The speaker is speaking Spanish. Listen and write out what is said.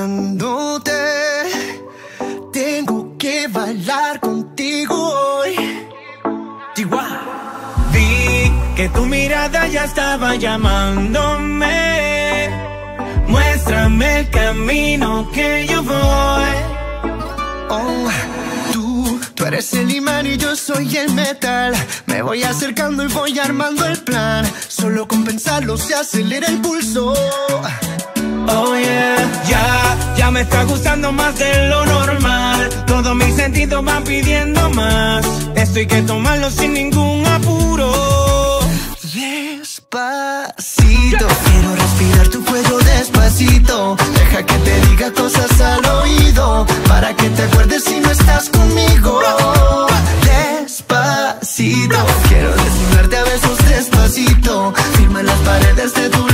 mirándote. Tengo que bailar contigo hoy. Chihuahua. Vi que tu mirada ya estaba llamándome. Muéstrame el camino que yo voy. Oh, tú eres el imán y yo soy el metal. Me voy acercando y voy armando el plan. Solo con pensarlo se acelera el pulso. Oh yeah, ya me está gustando más de lo normal. Todos mis sentidos van pidiendo más. Esto hay que tomarlo sin ningún apuro. Despacito, quiero respirar tu cuello despacito. Deja que te diga cosas al oído, para que te acuerdes si no estás conmigo. Despacito, quiero desnudarte a besos despacito. Firma en las paredes de tu